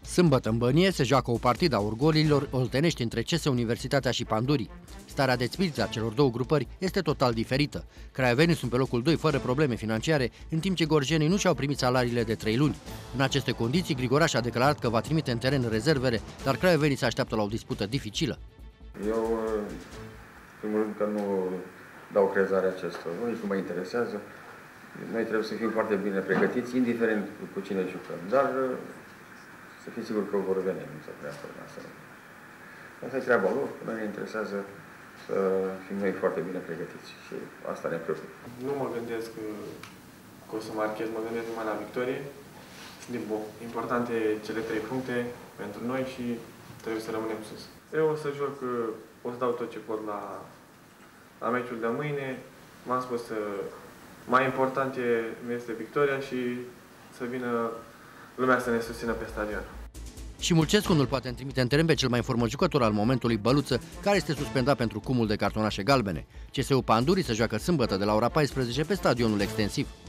Sâmbătă în Bănie se joacă o partidă a orgolilor oltenești între CS Universitatea și Pandurii. Starea de spirit a celor două grupări este total diferită. Craiovenii sunt pe locul 2 fără probleme financiare, în timp ce gorjenii nu și-au primit salariile de 3 luni. În aceste condiții, Grigoraș a declarat că va trimite în teren rezervele, dar craiovenii se așteaptă la o dispută dificilă. Eu, în primul rând, că nu dau crezare acestor, nici nu mă interesează. Noi trebuie să fim foarte bine pregătiți, indiferent cu cine jucăm, dar să fim siguri că vor veni, nu se prea asta. Asta e treaba lor, că noi ne interesează să fim noi foarte bine pregătiți și asta ne preocupă. Nu mă gândesc că o să marchez, mă gândesc numai la victorie. Sunt importante cele 3 puncte pentru noi și trebuie să rămânem sus. Eu o să joc, o să dau tot ce pot la meciul de mâine. M-am spus, mai important este victoria și să vină lumea să ne susțină pe stadion. Și Mulcescu nu-l poate trimite în teren pe cel mai în formă jucător al momentului, Băluță, care este suspendat pentru cumul de cartonașe galbene. CSU Pandurii se joacă sâmbătă de la ora 14 pe stadionul extensiv.